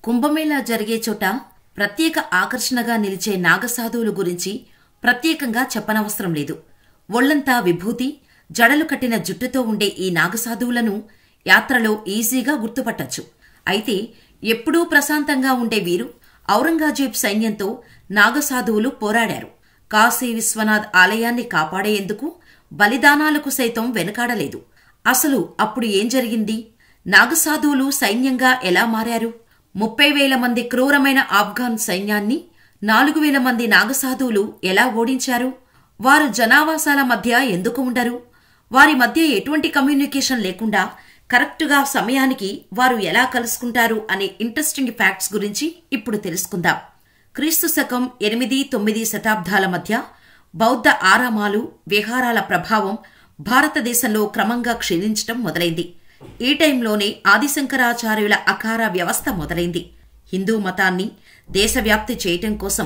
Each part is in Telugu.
కుంభమేళా జరిగే చోట ప్రత్యేక ఆకర్షణగా నిలిచే నాగసాధువుల గురించి ప్రత్యేకంగా చెప్పనవసరం లేదు. ఒళ్లంతా విభూతి, జడలు కట్టిన జుట్టుతో ఉండే ఈ నాగసాధువులను యాత్రలో ఈజీగా గుర్తుపట్టొచ్చు. అయితే ఎప్పుడూ ప్రశాంతంగా ఉండే వీరు ఔరంగజేబ్ సైన్యంతో నాగసాధువులు పోరాడారు. కాశీ విశ్వనాథ్ ఆలయాన్ని కాపాడేందుకు బలిదానాలకు సైతం వెనుకాడలేదు. అసలు అప్పుడు ఏం జరిగింది? నాగసాధువులు సైన్యంగా ఎలా మారారు? 30,000 మంది క్రూరమైన ఆఫ్ఘాన్ సైన్యాన్ని 4,000 మంది నాగసాధువులు ఎలా ఓడించారు? వారు జనావాసాల మధ్య ఎందుకు ఉండరు? వారి మధ్య ఎటువంటి కమ్యూనికేషన్ లేకుండా కరెక్టుగా సమయానికి వారు ఎలా కలుసుకుంటారు అనే ఇంట్రెస్టింగ్ ఫ్యాక్ట్స్ గురించి ఇప్పుడు తెలుసుకుందాం. క్రీస్తు శకం 8-9 శతాబ్దాల మధ్య బౌద్ధ ఆరామాలు, విహారాల ప్రభావం భారతదేశంలో క్రమంగా క్షీణించటం మొదలైంది. ఈ టైంలోనే ఆదిశంకరాచార్యుల అఖారా వ్యవస్థ మొదలైంది. హిందూ మతాన్ని దేశవ్యాప్తి చేయటం కోసం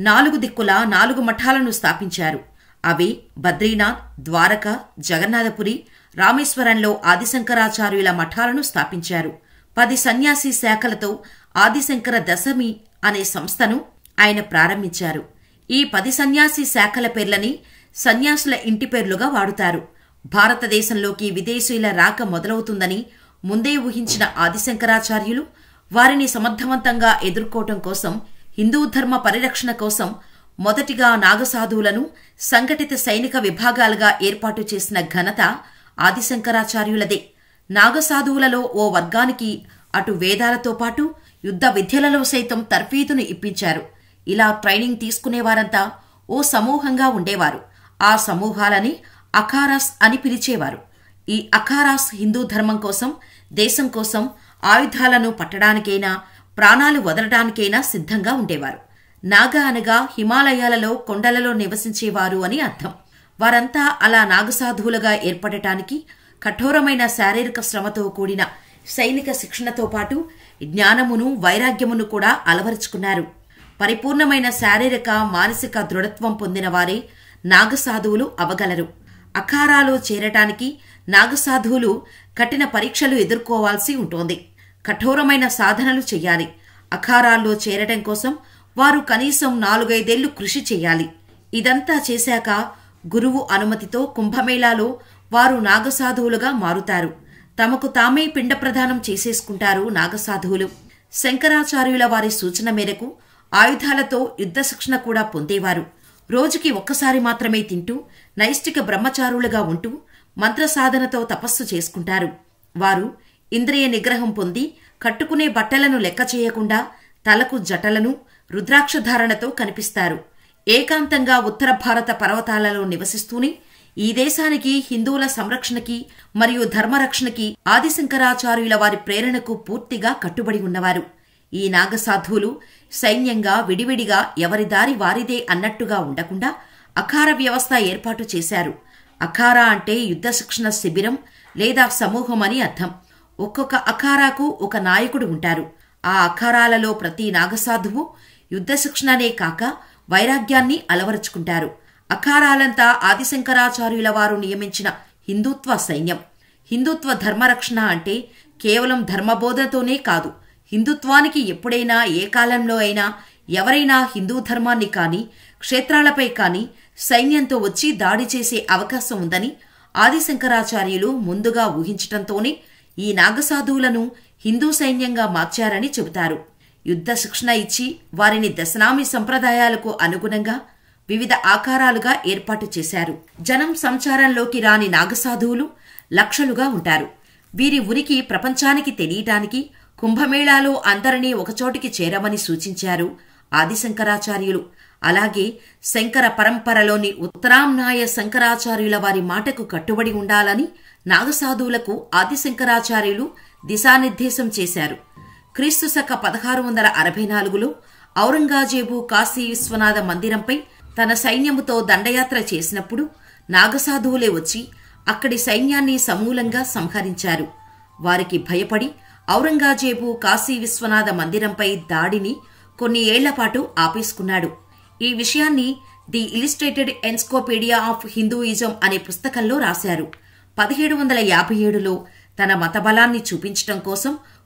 4 దిక్కులా 4 మఠాలను స్థాపించారు. అవి బద్రీనాథ్, ద్వారక, జగన్నాథపురి, రామేశ్వరంలో ఆదిశంకరాచార్యుల మఠాలను స్థాపించారు. 10 సన్యాసి శాఖలతో ఆదిశంకర దశమి అనే సంస్థను ఆయన ప్రారంభించారు. ఈ 10 సన్యాసి శాఖల పేర్లని సన్యాసుల ఇంటి పేర్లుగా వాడుతారు. భారతదేశంలోకి విదేశీయుల రాక మొదలవుతుందని ముందే ఊహించిన ఆదిశంకరాచార్యులు వారిని సమర్థవంతంగా ఎదుర్కోవటం కోసం, హిందూ ధర్మ పరిరక్షణ కోసం మొదటిగా నాగసాధువులను సంఘటిత సైనిక విభాగాలుగా ఏర్పాటు చేసిన ఘనత ఆదిశంకరాచార్యులదే. నాగసాధువులలో ఓ వర్గానికి అటు వేదాలతో పాటు యుద్ధ విద్యలలో సైతం తర్ఫీదును ఇప్పించారు. ఇలా ట్రైనింగ్ తీసుకునేవారంతా ఓ సమూహంగా ఉండేవారు. ఆ సమూహాలని అఖారాస్ అని పిలిచేవారు. ఈ అఖారాస్ హిందూ ధర్మం కోసం, దేశం కోసం ఆయుధాలను పట్టడానికైనా, ప్రాణాలు వదలడానికైనా సిద్ధంగా ఉండేవారు. నాగ అనగా హిమాలయాలలో కొండలలో నివసించేవారు అని అర్థం. వారంతా అలా నాగసాధువులుగా ఏర్పడటానికి కఠోరమైన శారీరక శ్రమతో కూడిన సైనిక శిక్షణతో పాటు జ్ఞానమును, వైరాగ్యమును కూడా అలవరుచుకున్నారు. పరిపూర్ణమైన శారీరక, మానసిక దృఢత్వం పొందిన వారే నాగసాధువులు అవగలరు. అఖారాలో చేరటానికి నాగసాధువులు కఠిన పరీక్షలు ఎదుర్కోవాల్సి ఉంటోంది. కఠోరమైన సాధనలు చెయ్యాలి. అఖారాల్లో చేరటం కోసం వారు కనీసం 4-5 ఏళ్లు కృషి చెయ్యాలి. ఇదంతా చేశాక గురువు అనుమతితో కుంభమేళాలో వారు నాగసాధువులుగా మారుతారు. తమకు తామే పిండ ప్రదానం చేసేసుకుంటారు నాగసాధువులు. శంకరాచార్యుల వారి సూచన మేరకు ఆయుధాలతో యుద్ధ శిక్షణ కూడా పొందేవారు. రోజుకి ఒక్కసారి మాత్రమే తింటూ నైష్టిక బ్రహ్మచారులుగా ఉంటూ మంత్రసాధనతో తపస్సు చేసుకుంటారు. వారు ఇంద్రియ నిగ్రహం పొంది కట్టుకునే బట్టలను లెక్క చేయకుండా తలకు జటలను, రుద్రాక్షధారణతో కనిపిస్తారు. ఏకాంతంగా ఉత్తర భారత పర్వతాలలో నివసిస్తూనే ఈ దేశానికి, హిందువుల సంరక్షణకి మరియు ధర్మరక్షణకి ఆదిశంకరాచార్యుల వారి ప్రేరణకు పూర్తిగా కట్టుబడి ఉన్నవారు. ఈ నాగసాధువులు సైన్యంగా విడివిడిగా ఎవరి దారి వారిదే అన్నట్టుగా ఉండకుండా అఖారా వ్యవస్థ ఏర్పాటు చేశారు. అఖారా అంటే యుద్ధ శిక్షణ శిబిరం లేదా సమూహం అని అర్థం. ఒక్కొక్క అఖారాకు ఒక నాయకుడు ఉంటారు. ఆ అఖారాలలో ప్రతి నాగసాధువు యుద్ధ శిక్షణనే కాక వైరాగ్యాన్ని అలవరుచుకుంటారు. అఖారాలంతా ఆదిశంకరాచార్యుల వారు నియమించిన హిందుత్వ సైన్యం. హిందుత్వ ధర్మరక్షణ అంటే కేవలం ధర్మబోధతోనే కాదు. హిందుత్వానికి ఎప్పుడైనా, ఏ కాలంలో అయినా ఎవరైనా హిందూ ధర్మాన్ని కానీ, క్షేత్రాలపై కానీ సైన్యంతో వచ్చి దాడి చేసే అవకాశం ఉందని ఆదిశంకరాచార్యులు ముందుగా ఊహించటంతోనే ఈ నాగసాధువులను హిందూ సైన్యంగా మార్చారని చెబుతారు. యుద్ధ శిక్షణ ఇచ్చి వారిని దశనామి సంప్రదాయాలకు అనుగుణంగా వివిధ ఆకారాలుగా ఏర్పాటు చేశారు. జనం సంచారంలోకి రాని నాగసాధువులు లక్షలుగా ఉంటారు. వీరి ఉనికి ప్రపంచానికి తెలియటానికి కుంభమేళాలో అందరినీ ఒకచోటికి చేరమని సూచించారు ఆదిశంకరాచార్యులు. అలాగే శంకర పరంపరలోని ఉత్తరాంనాయ శంకరాచార్యుల వారి మాటకు కట్టుబడి ఉండాలని నాగసాధువులకు ఆదిశంకరాచార్యులు దిశానిర్దేశం చేశారు. క్రీస్తు శక 1664లో ఔరంగజేబు కాశీ విశ్వనాథ మందిరంపై తన సైన్యముతో దండయాత్ర చేసినప్పుడు నాగసాధువులే వచ్చి అక్కడి సైన్యాన్ని సమూలంగా సంహరించారు. వారికి భయపడి ఔరంగజేబు కాశీ విశ్వనాథ మందిరంపై దాడిని కొన్ని ఏళ్లపాటు ఆపేసుకున్నాడు. ఈ విషయాన్ని the illustrated encyclopedia of Hinduism అనే పుస్తకంలో రాశారు. 1757లో తన మతబలాన్ని చూపించటం కోసం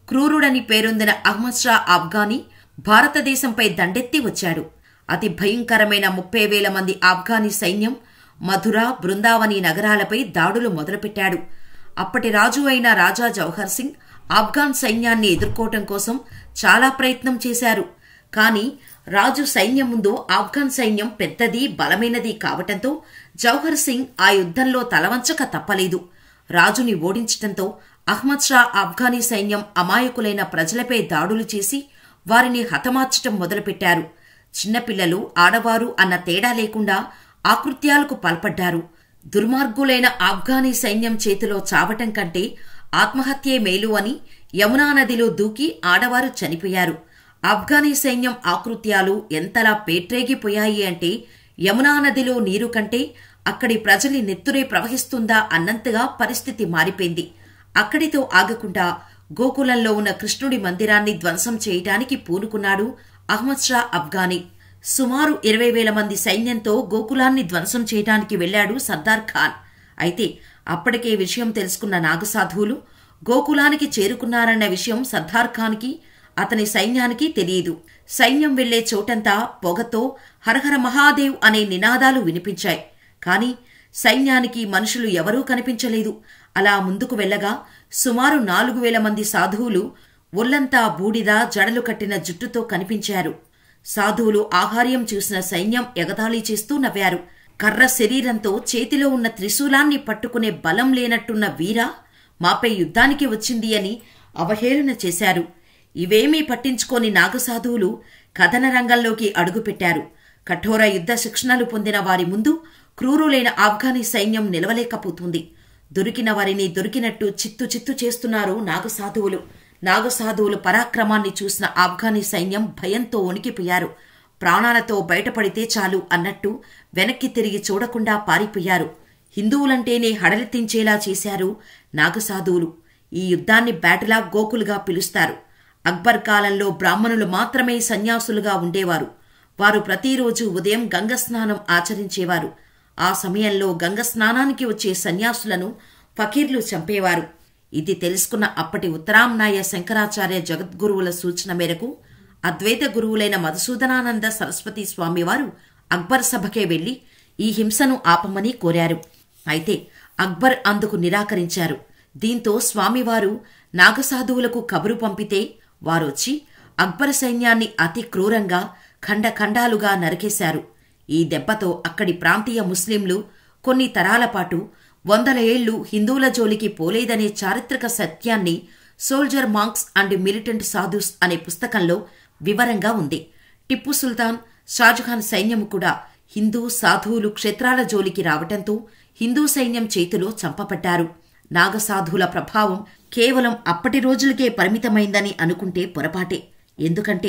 క్రూరుడని పేరొందిన అహ్మద్ షా ఆఫ్ఘనీ భారతదేశంపై దండెత్తి వచ్చాడు. అతి భయంకరమైన 30,000 మంది ఆఫ్ఘనీ సైన్యం మధుర, బృందావని నగరాలపై దాడులు మొదలుపెట్టాడు. అప్పటి రాజు అయిన రాజా జవహర్ సింగ్ ఆఫ్ఘాన్ సైన్యాన్ని ఎదుర్కోవటం కోసం చాలా ప్రయత్నం చేశారు. కానీ రాజు సైన్యం ముందు ఆఫ్ఘాన్ సైన్యం పెద్దది, బలమైనది కావటంతో జవహర్ సింగ్ ఆ యుద్ధంలో తలవంచక తప్పలేదు. రాజుని ఓడించటంతో అహ్మద్ షా ఆఫ్ఘనీ సైన్యం అమాయకులైన ప్రజలపై దాడులు చేసి వారిని హతమార్చటం మొదలుపెట్టారు. చిన్నపిల్లలు, ఆడవారు అన్న తేడా లేకుండా ఆకృత్యాలకు పాల్పడ్డారు. దుర్మార్గులైన ఆఫ్ఘనీ సైన్యం చేతిలో చావటం కంటే ఆత్మహత్యే మేలు అని యమునా నదిలో దూకి ఆడవారు చనిపోయారు. ఆఫ్ఘనీ సైన్యం ఆకృత్యాలు ఎంతలా పేట్రేగిపోయాయి అంటే యమునా నదిలో నీరు కంటే అక్కడి ప్రజలి నెత్తురే ప్రవహిస్తుందా అన్నంతగా పరిస్థితి మారిపోయింది. అక్కడితో ఆగకుండా గోకులంలో ఉన్న కృష్ణుడి మందిరాన్ని ధ్వంసం చేయటానికి పూనుకున్నాడు అహ్మద్ షా ఆఫ్ఘనీ. సుమారు 20,000 మంది సైన్యంతో గోకులాన్ని ధ్వంసం చేయడానికి వెళ్లాడు సర్దార్ ఖాన్. అయితే అప్పటికే విషయం తెలుసుకున్న నాగసాధువులు గోకులానికి చేరుకున్నారన్న విషయం సర్దార్ ఖాన్కి, అతని సైన్యానికి తెలియదు. సైన్యం వెళ్లే చోటంతా పొగతో హరహర మహాదేవ్ అనే నినాదాలు వినిపించాయి. కాని సైన్యానికి మనుషులు ఎవరూ కనిపించలేదు. అలా ముందుకు వెళ్లగా సుమారు 4,000 మంది సాధువులు ఒళ్లంతా బూడిద, జడలు కట్టిన జుట్టుతో కనిపించారు. సాధువులు ఆహార్యం చూసిన సైన్యం ఎగతాళి చేస్తూ నవ్వారు. కర్ర శరీరంతో చేతిలో ఉన్న త్రిశూలాన్ని పట్టుకునే బలం లేనట్టున్న వీరా మాపై యుద్ధానికి వచ్చింది అని అవహేళన చేశారు. ఇవేమీ పట్టించుకోని నాగసాధువులు కథన రంగంలోకి అడుగుపెట్టారు. కఠోర యుద్ధ శిక్షణలు పొందిన వారి ముందు క్రూరులైన ఆఫ్ఘనీ సైన్యం నిలవలేకపోతుంది. దొరికిన వారిని దొరికినట్టు చిత్తు చిత్తు చేస్తున్నారు నాగసాధువులు. నాగసాధువులు పరాక్రమాన్ని చూసిన ఆఫ్ఘనీ సైన్యం భయంతో వణికిపోయారు. ప్రాణాలతో బయటపడితే చాలు అన్నట్టు వెనక్కి తిరిగి చూడకుండా పారిపోయారు. హిందువులంటేనే హడలెత్తించేలా చేశారు నాగసాధువులు. ఈ యుద్ధాన్ని బ్యాటిల్ ఆఫ్ గోకుల్గా పిలుస్తారు. అక్బర్ కాలంలో బ్రాహ్మణులు మాత్రమే సన్యాసులుగా ఉండేవారు. వారు ప్రతిరోజు ఉదయం గంగస్నానం ఆచరించేవారు. ఆ సమయంలో గంగస్నానానికి వచ్చే సన్యాసులను ఫకీర్లు చంపేవారు. ఇది తెలుసుకున్న అప్పటి ఉత్తరాంనాయ శంకరాచార్య జగద్గురువుల సూచన మేరకు అద్వైత గురువులైన మధుసూదనానంద సరస్వతి స్వామివారు అక్బర్ సభకే వెళ్లి ఈ హింసను ఆపమని కోరారు. అయితే అక్బర్ అందుకు నిరాకరించారు. దీంతో స్వామివారు నాగసాధువులకు కబురు పంపితే వారొచ్చి అక్బర్ సైన్యాన్ని అతి క్రూరంగా ఖండఖండాలుగా నరికేశారు. ఈ దెబ్బతో అక్కడి ప్రాంతీయ ముస్లింలు కొన్ని తరాల పాటు 100 ఏళ్లు హిందువుల జోలికి పోలేదనే చారిత్రక సత్యాన్ని soldier monks and militant sadhus అనే పుస్తకంలో వివరంగా ఉంది. టిప్పు సుల్తాన్, షాజహాన్ సైన్యం కూడా హిందూ సాధువులు క్షేత్రాల జోలికి రావటంతో హిందూ సైన్యం చేతిలో చంపబడ్డారు. నాగసాధువుల ప్రభావం కేవలం అప్పటి రోజులకే పరిమితమైందని అనుకుంటే పొరపాటే. ఎందుకంటే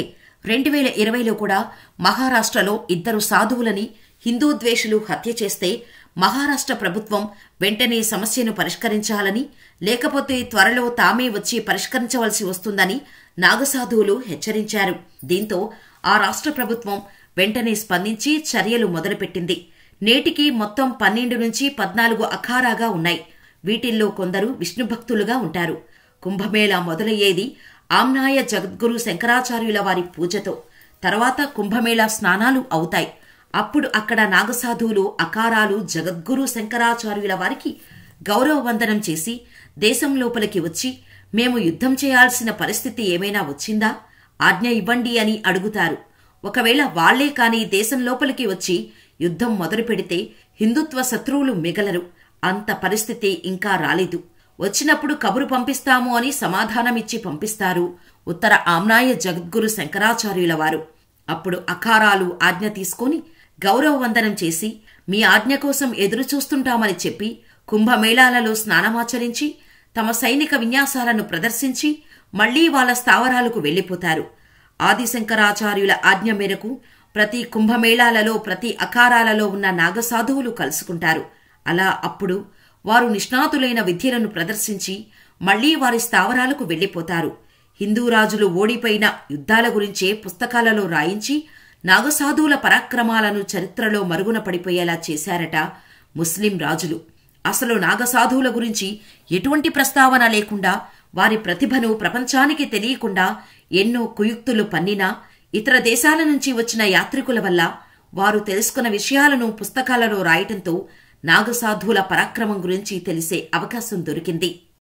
2020లో కూడా మహారాష్ట్రలో 2 సాధువులని హిందూ ద్వేషులు హత్య చేస్తే మహారాష్ట్ర ప్రభుత్వం వెంటనే సమస్యను పరిష్కరించాలని, లేకపోతే త్వరలో తామే వచ్చి పరిష్కరించవలసి వస్తుందని నాగసాధువులు హెచ్చరించారు. దీంతో ఆ రాష్ట్ర ప్రభుత్వం వెంటనే స్పందించి చర్యలు మొదలుపెట్టింది. నేటికి మొత్తం 12 నుంచి 14 అఖారాగా ఉన్నాయి. వీటిల్లో కొందరు విష్ణుభక్తులుగా ఉంటారు. కుంభమేళా మొదలయ్యేది ఆమ్నాయ జగద్గురు శంకరాచార్యుల వారి పూజతో. తర్వాత కుంభమేళా స్నానాలు అవుతాయి. అప్పుడు అక్కడ నాగసాధువులు అకారాలు జగద్గురు శంకరాచార్యుల వారికి గౌరవ వందనం చేసి దేశం లోపలికి వచ్చి మేము యుద్ధం చేయాల్సిన పరిస్థితి ఏమైనా వచ్చిందా, ఆజ్ఞ ఇవ్వండి అని అడుగుతారు. ఒకవేళ వాళ్లే కాని దేశం లోపలికి వచ్చి యుద్ధం మొదలు పెడితే హిందుత్వ శత్రువులు మిగలరు. అంత పరిస్థితి ఇంకా రాలేదు. వచ్చినప్పుడు కబురు పంపిస్తాము అని సమాధానమిచ్చి పంపిస్తారు ఉత్తర ఆమ్నాయ జగద్గురు శంకరాచార్యుల వారు. అప్పుడు అఖారాలు ఆజ్ఞ తీసుకొని గౌరవ వందనం చేసి మీ ఆజ్ఞ కోసం ఎదురు చూస్తుంటామని చెప్పి కుంభమేళాలలో స్నానమాచరించి తమ సైనిక విన్యాసాలను ప్రదర్శించి మళ్లీ వాళ్ల స్థావరాలకు వెళ్లిపోతారు. ఆదిశంకరాచార్యుల ఆజ్ఞ మేరకు ప్రతి కుంభమేళాలలో ప్రతి అఖారాలలో ఉన్న నాగసాధువులు కలుసుకుంటారు. అలా అప్పుడు వారు నిష్ణాతులైన విద్యలను ప్రదర్శించి మళ్లీ వారి స్థావరాలకు వెళ్లిపోతారు. హిందూ రాజులు ఓడిపోయిన యుద్ధాల గురించే పుస్తకాలలో రాయించి నాగసాధువుల పరాక్రమాలను చరిత్రలో మరుగున పడిపోయేలా చేశారట ముస్లిం రాజులు. అసలు నాగసాధువుల గురించి ఎటువంటి ప్రస్తావన లేకుండా వారి ప్రతిభను ప్రపంచానికి తెలియకుండా ఎన్నో కుయుక్తులు పన్నినా ఇతర దేశాల నుంచి వచ్చిన యాత్రికుల వల్ల వారు తెలుసుకున్న విషయాలను పుస్తకాలలో రాయటంతో నాగసాధువుల పరాక్రమం గురించి తెలిసే అవకాశం దొరికింది.